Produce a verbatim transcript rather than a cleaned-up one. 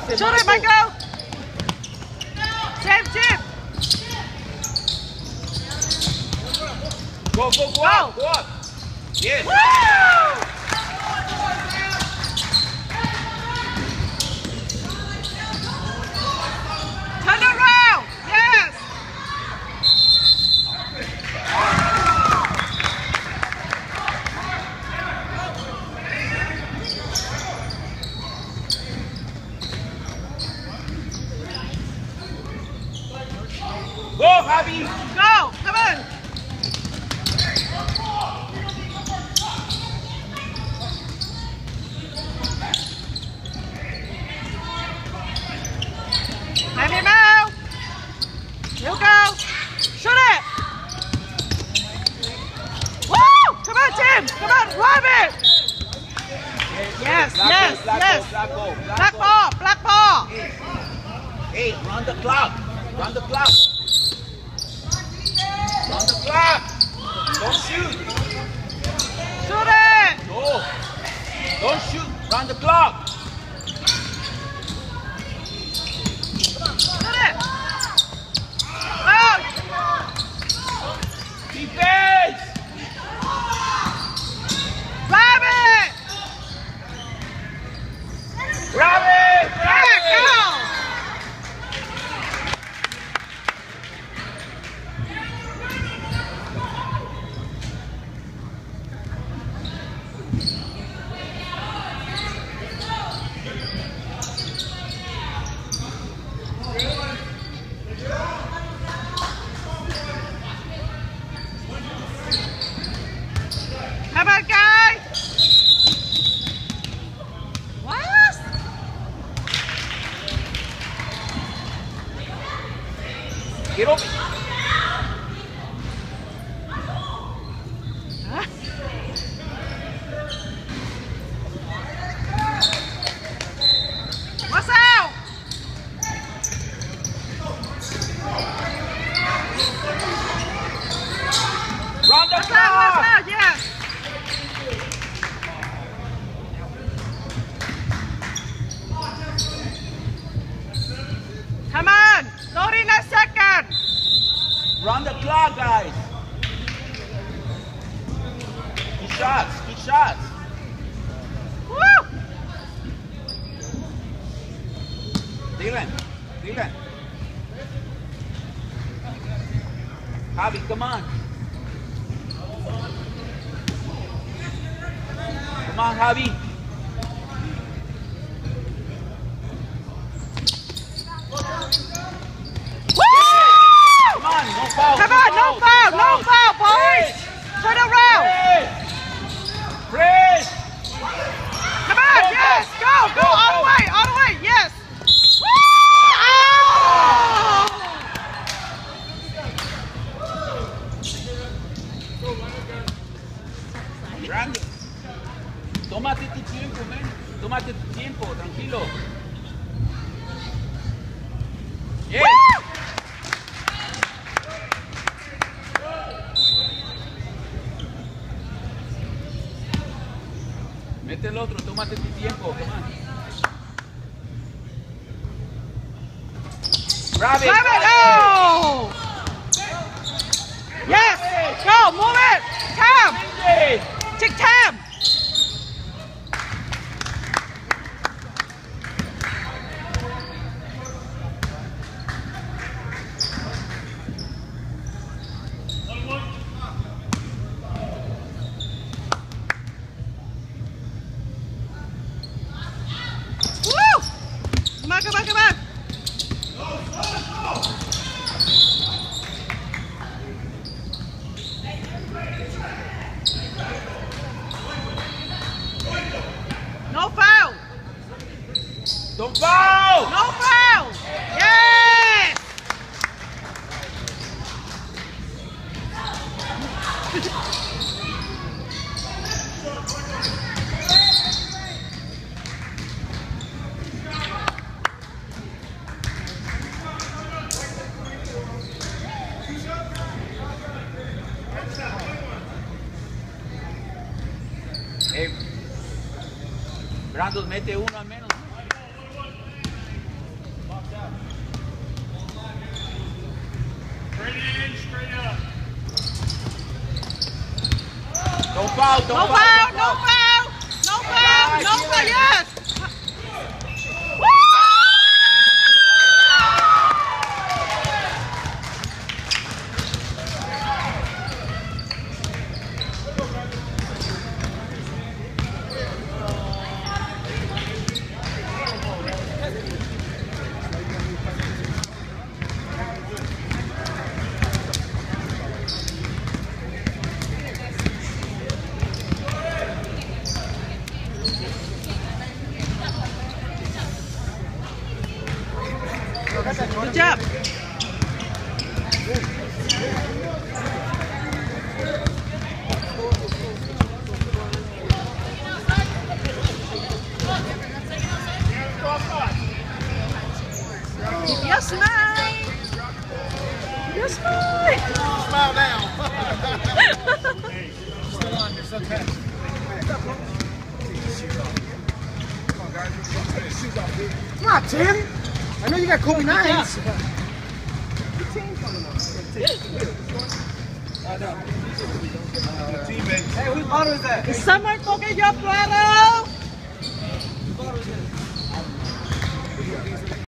Shoot it, Michael. Same team. Go, go, go, go up, go up. Yes. Woo! Turn around. Yes. Go, Javi. Go. Come on. Maybe Mel. You go. Shoot it. Woo! Come on, Tim. Come on, grab it. Yes, Black yes, ball, black yes. Ball, black ball, black, Black ball. ball, black ball. Hey, hey, run the clock. Run the clock. Run the clock. Don't shoot. Shoot it. No. Don't shoot. Run the clock. Shoot it. Out. Defense. Grab it. Grab it. Grab Back, it. go. Come on, guys. What? Get up. Huh? What's out? Run the What's out? What's clock. out? Yes. Come on. thirty seconds. Run the clock, guys. Good shots. Good shots. Woo! Dylan. Dylan. Javi, come on. Come on, Javi. Woo! Come on, no foul. Come on, no foul, no foul, boys. Turn around. Press. Press. Come on, Go, yes, go. go, go, Go, all go. the way, all the way, yes. Woo! Oh! Brandon, tómate tu tiempo, man. Tómate tu tiempo, tranquilo. Yeah. Woo! Mete el otro, tómate tu tiempo, come on. Grab it, Grab it, go! Yes, go, move it. Time, it. take time. Woo! Come on, come on, come on. No foul. Don't foul. No foul. Yes. Hey, Brandon, mete uno al menos. Don't foul, don't No foul. foul, no foul, no foul, no foul, yes. Good job. Yes, mate. Yes, mate. Smile now. Still on, you're so tense. Come on, guys. Shoes off, dude. Come on, Tim. I know you got Kobe nines. Hey, whose bottle is that? Is someone forget your bottle? Whose bottle is that?